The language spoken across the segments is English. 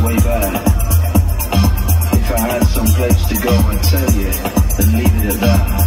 way back. If I had some place to go, I'd tell you, and leave it at that.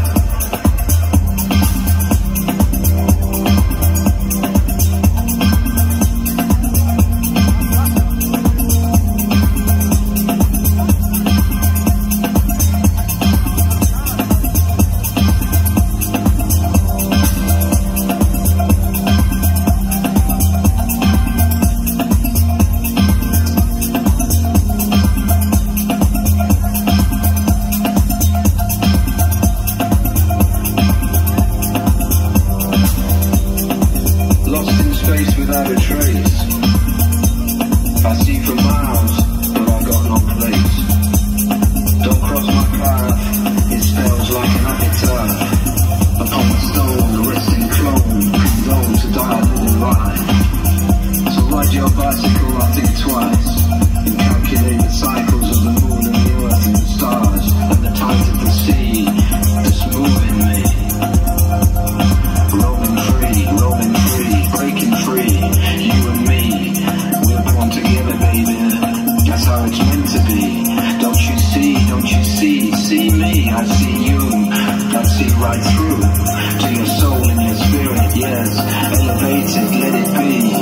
Without a trace, I see for miles, but I got no place. Don't cross my path, it spells like an epitaph. Upon the stone, the resting clone, condone to die a living life. So ride your bicycle, I think twice, and calculate the cycles of the moon and the earth and the stars, and the tides of the sea that's moving me. Roaming free, breaking free, you and me, we're born together, baby, that's how it's meant to be. Don't you see me, I see you, I see right through, to your soul and your spirit, yes, elevated, let it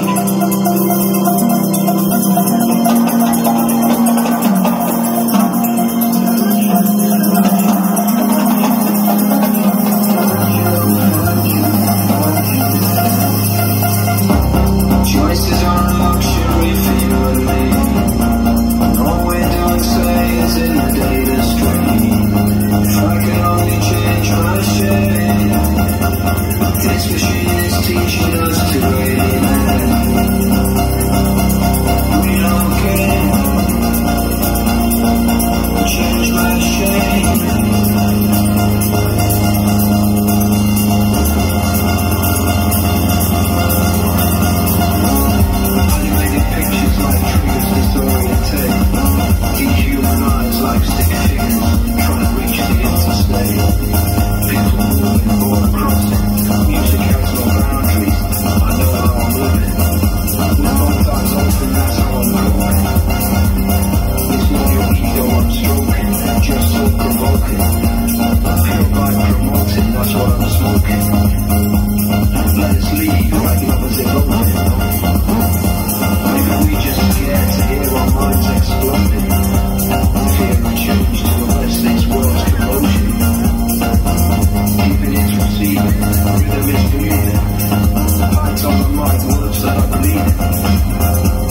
Choices are a luxury for you and me. All we do and say is in the data stream. If I can only change my shape, this machine is teaching us to alienate. Relocate, change my shape. Dehumanize like stick figures, trying to reach the interstate. People moving, border crossing, music has no boundaries. I know how I'm living. With both eyes open, that's how I'm going. It's not your ego I'm stroking, just so provoking. Pure by promoting, that's what I'm smoking. Let us leave like lovers evolving. Maybe we just scared to hear our minds exploding. Fear and change to arrest this world's commotion. Keeping it receiving, rhythm is breathing. Lights on the mic, words that are bleeding.